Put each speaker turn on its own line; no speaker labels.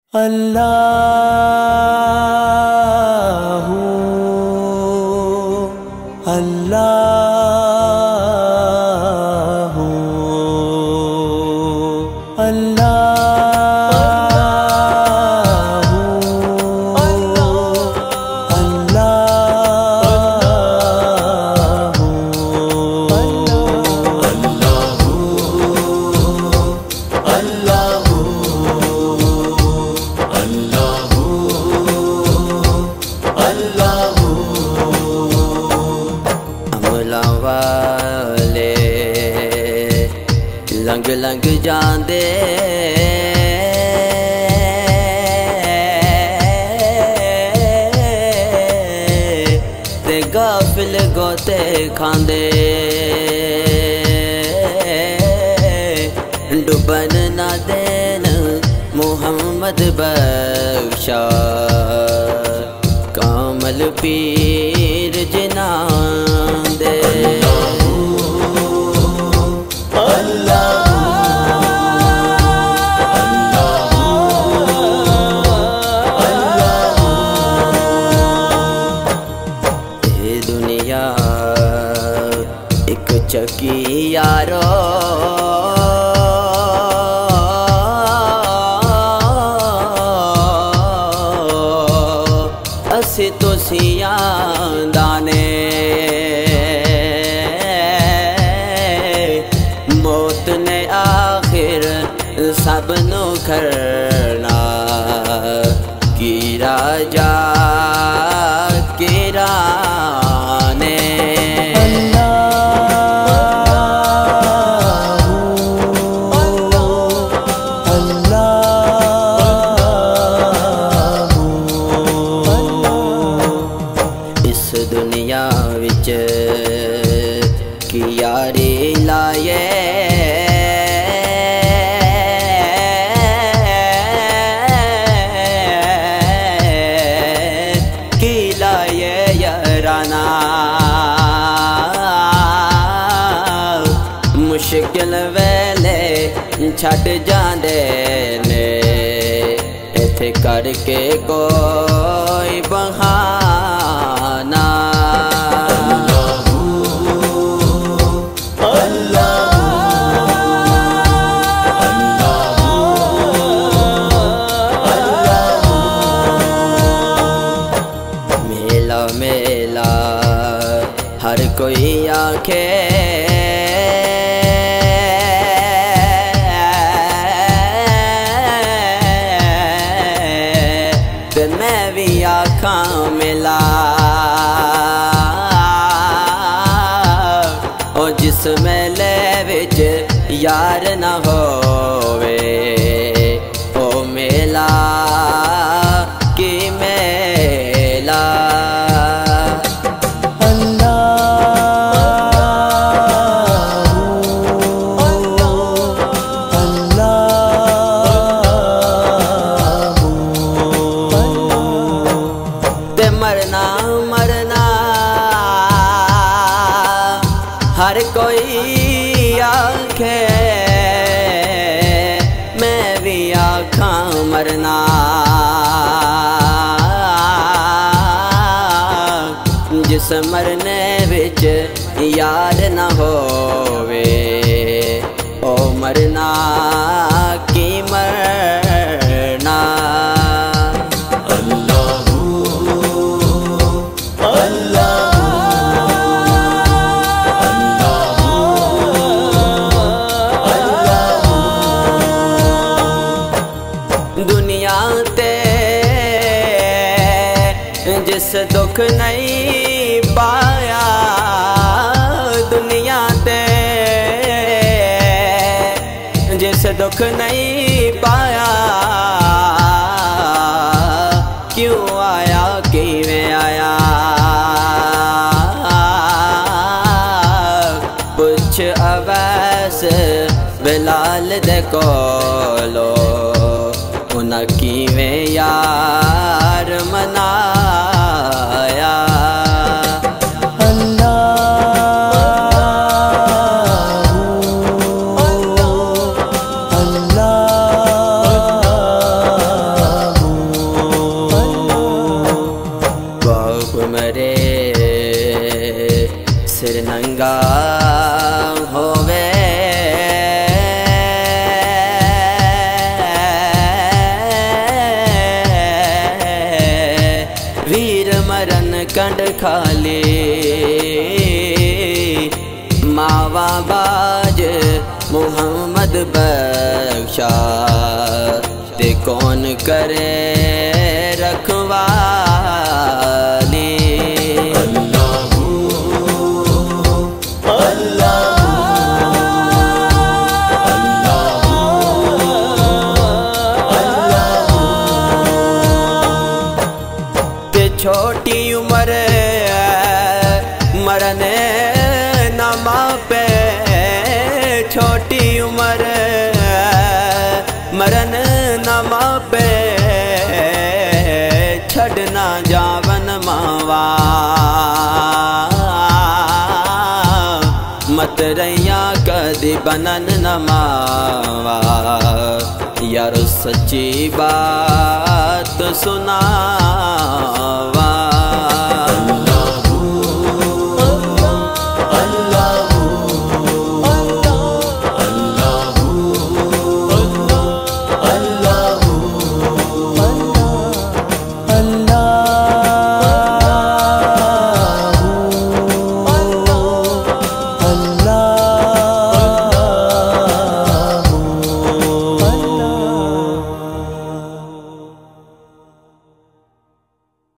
अल्लाहु अल्लाहु अल्लाहु वाले लंघ लंघ जांदे ते गाफिल गोते खांदे डुबन ना देन मुहम्मद बख्शा कामल पीर जिना दे। ये दुनिया एक चक्की यारो असी तो सियांदाने मौत ने आखिर सबनू करना की राजा किराने। दुनिया विच की यारी लाए की लाए याराना मुश्किल वेले छड़ जांदे ने इथे करके कोई बहाना। मेला मेला हर कोई आखे ते मैं भी आखा मेला ओ जिस मेले विच यार न होवे ओ मेला की मेला। मरना मरना हर कोई आखे मैं भी आखा मरना जिस मरने विच यार न होवे ओ मरना की मरना। दुनिया ते जिस दुख नहीं पाया दुनिया ते जिस दुख नहीं पाया क्यों आया किवें आया पुछ अवैस बिलाल दे कोलो उन्हें किवें यार मनाया। अल्लाहु अल्लाहु कंड खाले मावा बाज मोहम्मद बख्शा ते कौन करे रखवाली। छोटी उम्र मरने नमा पे, छोटी उम्र मरन नमा पे छड़ना जावन मावा मत रैया कदी बनन नमावा। यार सच्ची बात सुना